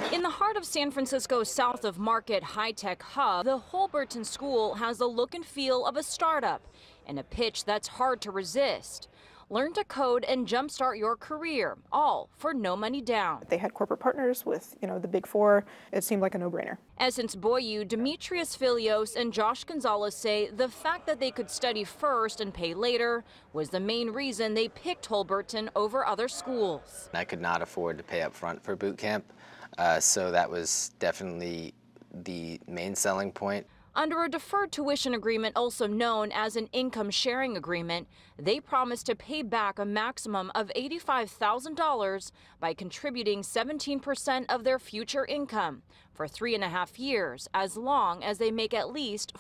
In the heart of San Francisco, south of Market high-tech hub, the Holberton school has the look and feel of a startup and a pitch that's hard to resist. Learn to code and jumpstart your career, all for no money down. They had corporate partners with, the big four. It seemed like a no-brainer. Essence Boyu, Demetrius Filios, and Josh Gonzalez say the fact that they could study first and pay later was the main reason they picked Holberton over other schools. I could not afford to pay up front for boot camp, so that was definitely the main selling point. Under a deferred tuition agreement, also known as an income sharing agreement, they promised to pay back a maximum of $85,000 by contributing 17% of their future income for 3.5 years, as long as they make at least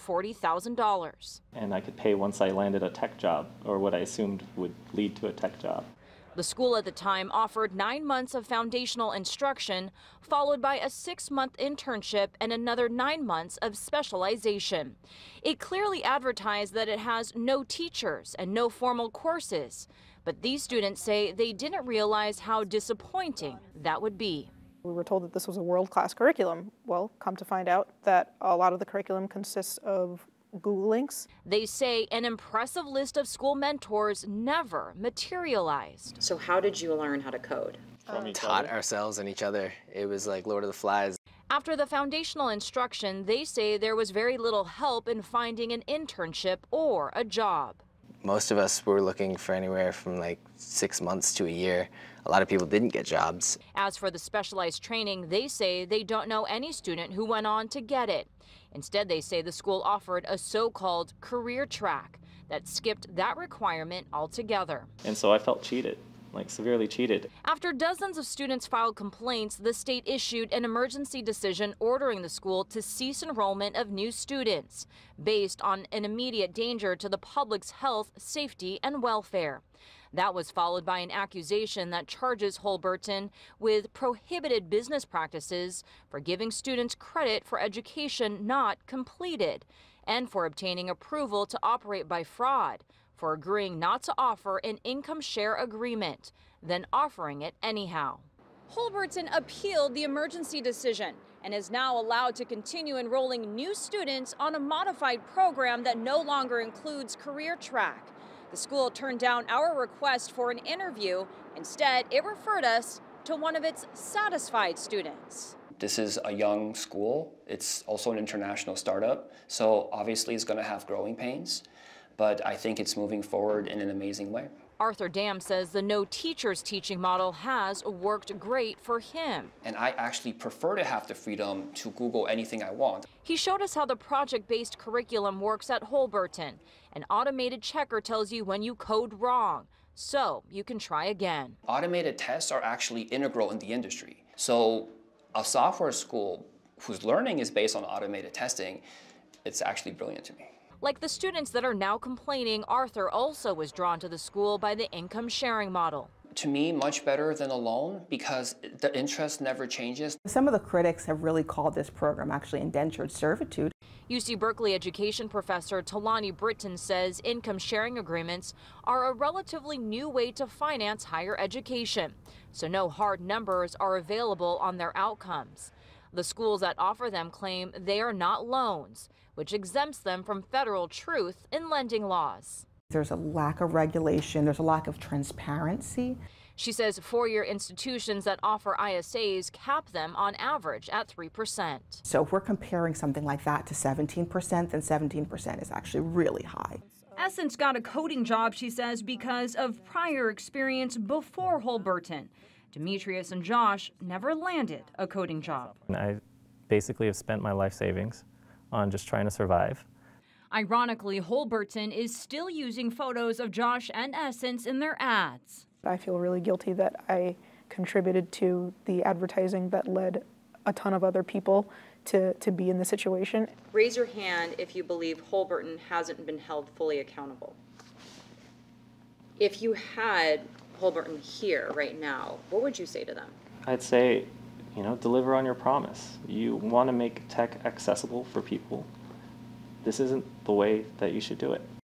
$40,000. And I could pay once I landed a tech job, or what I assumed would lead to a tech job. The school at the time offered 9 months of foundational instruction, followed by a 6-month internship and another 9 months of specialization. It clearly advertised that it has no teachers and no formal courses, but these students say they didn't realize how disappointing that would be. We were told that this was a world-class curriculum. Well, come to find out that a lot of the curriculum consists of Google links. They say an impressive list of school mentors never materialized. So how did you learn how to code? Taught ourselves and each other. It was like Lord of the Flies. After the foundational instruction, they say there was very little help in finding an internship or a job. Most of us were looking for anywhere from like 6 months to a year. A lot of people didn't get jobs. As for the specialized training, they say they don't know any student who went on to get it. Instead, they say the school offered a so-called career track that skipped that requirement altogether. And so I felt cheated, like severely cheated. After dozens of students filed complaints, the state issued an emergency decision ordering the school to cease enrollment of new students based on an immediate danger to the public's health, safety, and welfare. That was followed by an accusation that charges Holberton with prohibited business practices for giving students credit for education not completed, and for obtaining approval to operate by fraud, for agreeing not to offer an income share agreement, then offering it anyhow. Holberton appealed the emergency decision and is now allowed to continue enrolling new students on a modified program that no longer includes career track. The school turned down our request for an interview. Instead, it referred us to one of its satisfied students. This is a young school. It's also an international startup, so obviously it's going to have growing pains, but I think it's moving forward in an amazing way. Arthur Dam says the no teachers teaching model has worked great for him. And I actually prefer to have the freedom to Google anything I want. He showed us how the project-based curriculum works at Holberton. An automated checker tells you when you code wrong, so you can try again. Automated tests are actually integral in the industry. So a software school whose learning is based on automated testing, it's actually brilliant to me. Like the students that are now complaining, Arthur also was drawn to the school by the income sharing model. To me, much better than a loan because the interest never changes. Some of the critics have really called this program actually indentured servitude. UC Berkeley education professor Talani Britton says income sharing agreements are a relatively new way to finance higher education, so no hard numbers are available on their outcomes. The schools that offer them claim they are not loans, which exempts them from federal truth in lending laws. There's a lack of regulation, there's a lack of transparency. She says four-year institutions that offer ISAs cap them on average at 3%. So if we're comparing something like that to 17%, then 17% is actually really high. Essence got a coding job, she says, because of prior experience before Holberton. Demetrius and Josh never landed a coding job. I basically have spent my life savings on just trying to survive. Ironically, Holberton is still using photos of Josh and Essence in their ads. I feel really guilty that I contributed to the advertising that led a ton of other people to be in the situation. Raise your hand if you believe Holberton hasn't been held fully accountable. If you had Holberton here right now, what would you say to them? I'd say, deliver on your promise. You want to make tech accessible for people. This isn't the way that you should do it.